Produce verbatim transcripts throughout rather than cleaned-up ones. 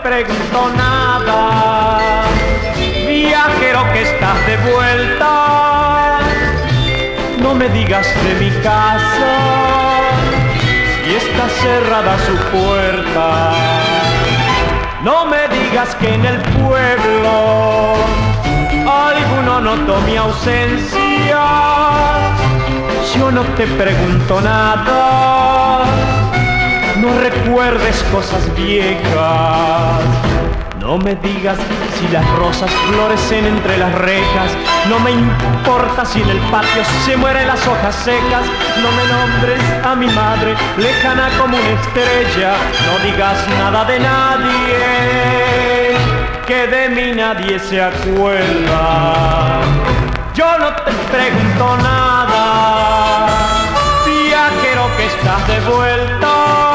pregunto nada. Viajero que estás de vuelta, no me digas de mi casa, si está cerrada su puerta. No me digas que en el pueblo alguno notó mi ausencia. Yo no te pregunto nada, no recuerdes cosas viejas. No me digas si las rosas florecen entre las rejas. No me importa si en el patio se mueren las hojas secas. No me nombres a mi madre, lejana como una estrella. No digas nada de nadie, que de mí nadie se acuerda. Yo no te pregunto nada, viajero que estás de vuelta.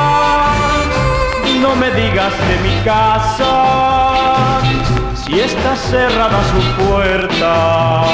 No me digas de mi casa, si está cerrada su puerta.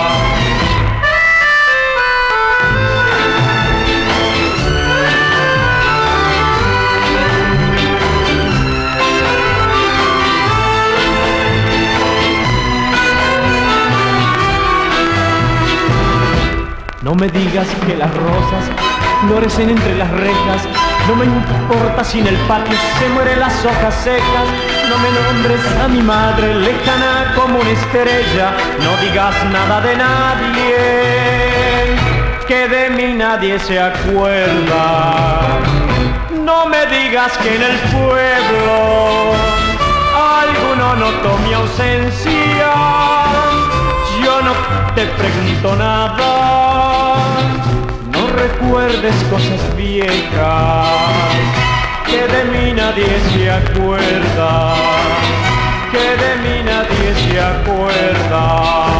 No me digas que las rosas florecen entre las rejas. No me importa si en el patio se mueren las hojas secas. No me nombres a mi madre, lejana como una estrella. No digas nada de nadie, que de mí nadie se acuerda. No me digas que en el pueblo alguno notó mi ausencia. Yo no te pregunto nada, no recuerdes cosas viejas, que de mí nadie se acuerda, que de mí nadie se acuerda.